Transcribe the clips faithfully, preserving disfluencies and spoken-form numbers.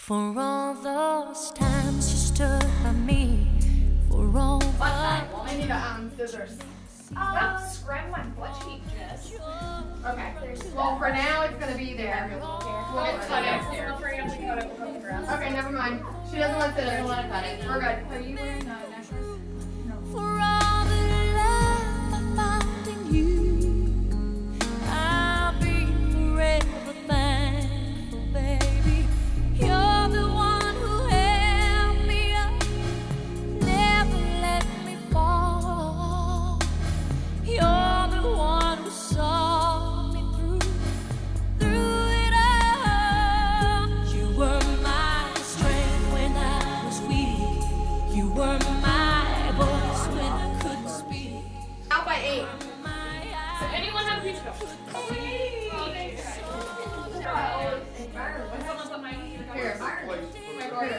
For all those times you stood by me. For all the I need a um, scissors. Stop scrubbing my butt cheek, Jess. Okay. Well, for now, it's gonna be there. We'll get cut it. I'll bring up the cut it. We'll cut the grass. Okay, never mind. She doesn't want scissors. Doesn't want to cut it. We're good. Are you wearing uh, necklace? No. For all the love I found in you, I'll be forever thankful, baby. You're the one who held me up, never let me fall. You're the one who saw me through, through it all. You were my strength when I was weak. You were my voice when I couldn't speak. Out by eight. So anyone have a peach cup? Here. My brother.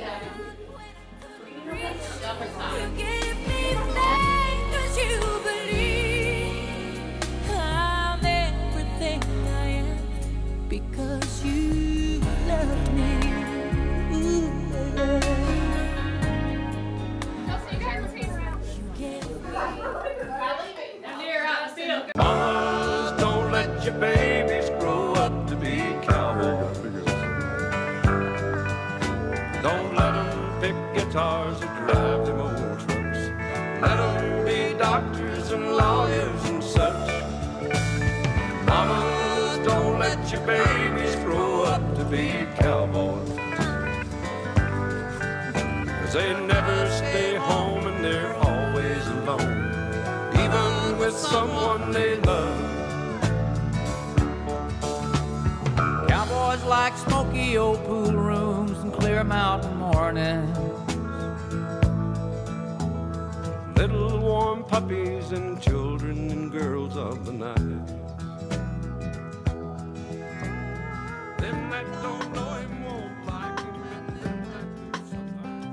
You give me faith 'cause you believe I'm everything I am because you loved me. Ooh, yeah. Mamas, don't let your babies grow up to be cowboys. Don't let them pick guitars or drive them old trucks. Let them be doctors and lawyers and such. Mamas, don't let your babies grow up to be cowboys. 'Cause they never stay home and they're always alone, even with someone they love. Cowboys like smoky old pool rooms and clear mountain mornings. Little warm puppies and children and girls of the night. Them that don't know him won't like him, and them that do sometimes.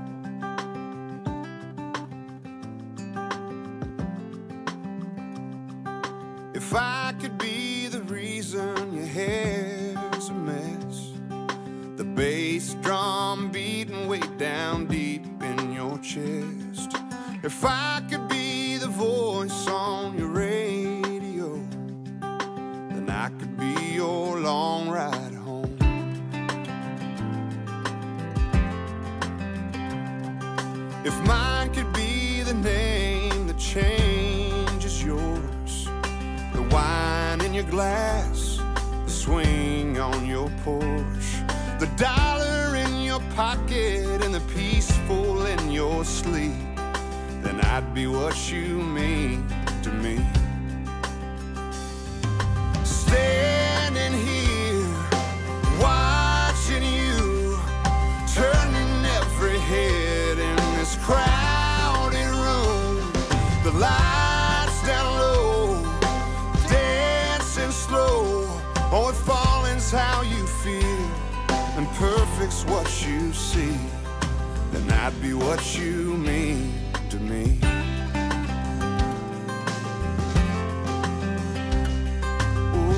If I could be the reason your hair's a mess, the bass drum beating way down deep in your chest. If I could be the voice on your radio, then I could be your long ride home. If mine could be the name that changes yours, the wine in your glass, the swing on your porch, the dollar in your pocket and the peaceful in your sleep, then I'd be what you mean to me. Standing here, watching you, turning every head in this crowded room. The lights down low, dancing slow. Oh, if falling's how you feel and perfect's what you see, then I'd be what you mean to me. Ooh,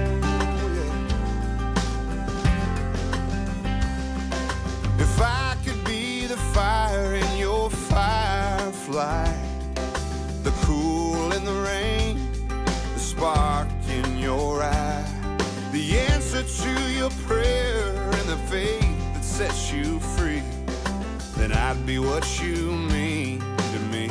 yeah. If I could be the fire in your firefly, the cool in the rain, the spark in your eye, the answer to your prayer and the faith that sets you free, then I'd be what you mean to me.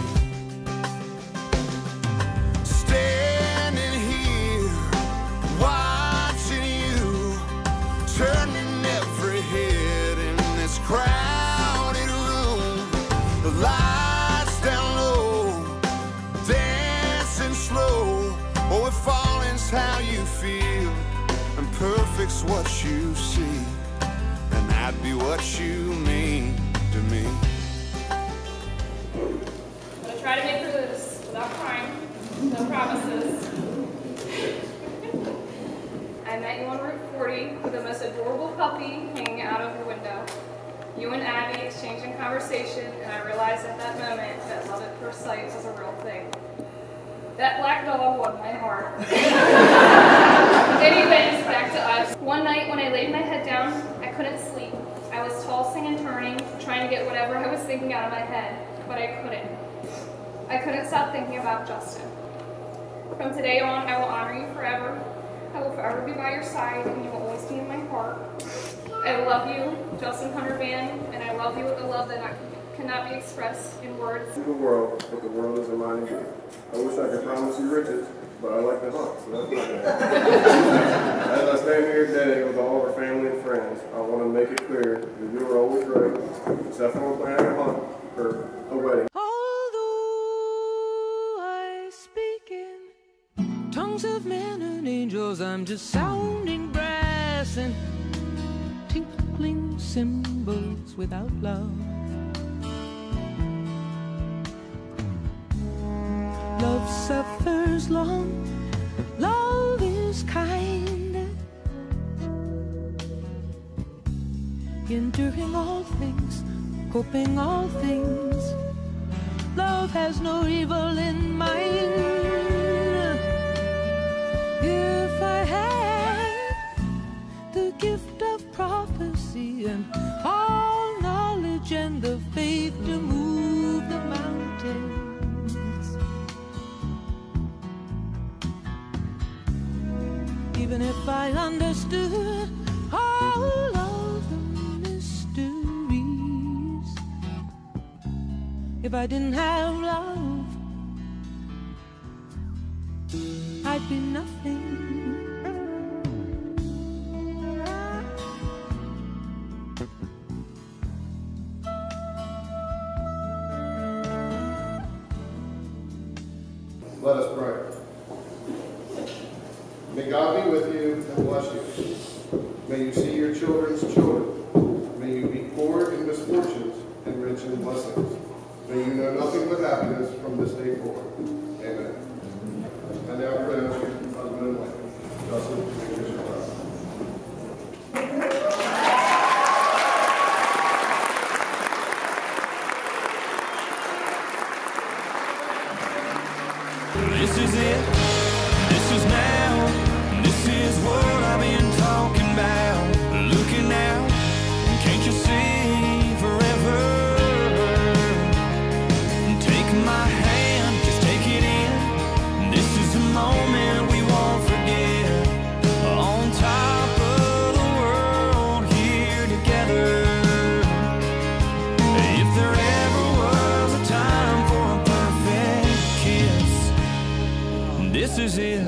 Standing here, watching you, turning every head in this crowded room. The lights down low, dancing slow. Oh, if falling's how you feel and perfect's what you see, then I'd be what you mean to me. I'm gonna try to make her this without crying. No promises. I met you on Route forty with the most adorable puppy hanging out of your window. You and Abby exchanging conversation, and I realized at that moment that love at first sight was a real thing. That black dog won my heart. Anyways, back to us. One night when I laid my head down, I couldn't sleep. I was get whatever I was thinking out of my head, but I couldn't. I couldn't stop thinking about Justin. From today on, I will honor you forever. I will forever be by your side, and you will always be in my heart. I love you, Justin Hunter Van, and I love you with a love that I cannot be expressed in words. The world, but the world is reminding me. I wish I could promise you riches, but I like to hunt, so that's not going to happen. As I stand here today with all of our family and friends, I want to make it clear that you were always right, except for planning a hunt for a wedding. Although I speak in tongues of men and angels, I'm just sounding brass and tinkling cymbals without love. Love suffers long, love is kind, enduring all things, hoping all things. Love has no evil in mind. If I had the gift of prophecy and all knowledge and the faith to move the mountains, even if I understood all of the mysteries, if I didn't have love, I'd be nothing. Let us pray. May God be with you and bless you. May you see your children's children. May you be poor in misfortunes and rich in blessings. May you know nothing but happiness from this day forward. Amen. And now present your husband and wife, Justin and Bishop Brown. This is it, this is now, this is what I've been talking about. Looking out, can't you see forever? Take my hand, just take it in. This is a moment we won't forget. On top of the world, here together. If there ever was a time for a perfect kiss, this is it.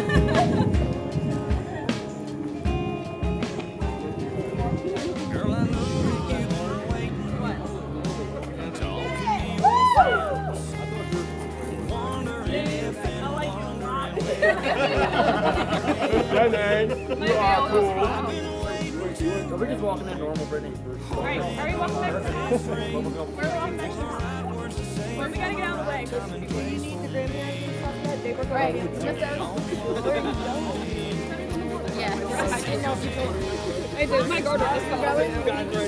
Girl, I know you've been waiting, talking to your friends, wondering if and wondering Jenny, you are cool. I've been waiting to We're just walking in normal Brittany first. Alright, are we walking back to the house? Where are we walking back to the house? words to say. Where we gotta get out of the way? Do you need the grandparents and stuff yet? They were right. Yeah. I didn't know if you could. I did. My garter just fell off.